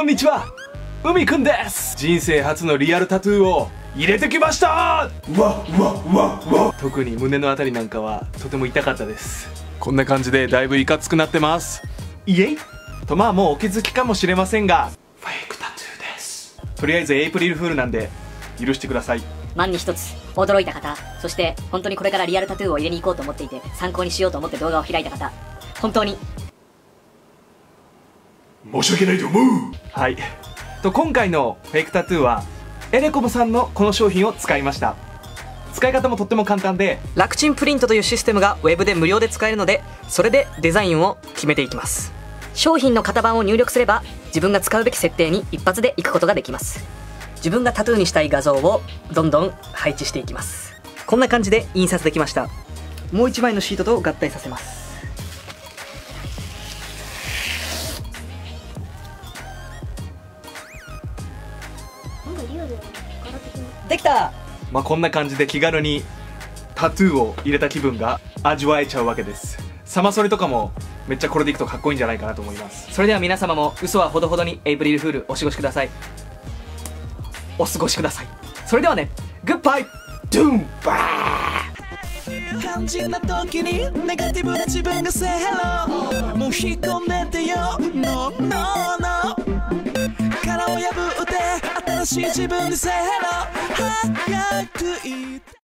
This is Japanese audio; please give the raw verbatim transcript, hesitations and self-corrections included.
こんにちは、海くんです。人生初のリアルタトゥーを入れてきました。わわわわ。特に胸のあたりなんかはとても痛かったです。こんな感じでだいぶいかつくなってます。イエイと、まあもうお気づきかもしれませんが、フェイクタトゥーです。とりあえずエイプリルフールなんで許してください。 万に一つ驚いた方、そして本当にこれからリアルタトゥーを入れに行こうと思っていて参考にしようと思って動画を開いた方、本当に申し訳ないと思う。はい、と今回のフェイクタトゥーはエレコムさんのこの商品を使いました。使い方もとっても簡単で、 楽ちんプリントというシステムがウェブで無料で使えるので、それでデザインを決めていきます。 商品の型番を入力すれば自分が使うべき設定に一発で行くことができます。 自分がタトゥーにしたい画像をどんどん配置していきます。こんな感じで印刷できました。もう一枚のシートと合体させます。できた。 まあこんな感じで気軽にタトゥーを入れた気分が味わえちゃうわけです。サマソリとかもめっちゃこれでいくとかっこいいんじゃないかなと思います。 それでは皆様も嘘はほどほどにエイプリルフールお過ごしください。お過ごしください。それではね、グッバイドゥンバー。 肝心な時にネガティブな自分が Say hello、 もう引っ込めてよ No no no、 殻を破って新しい自分で Say hello、 早く言って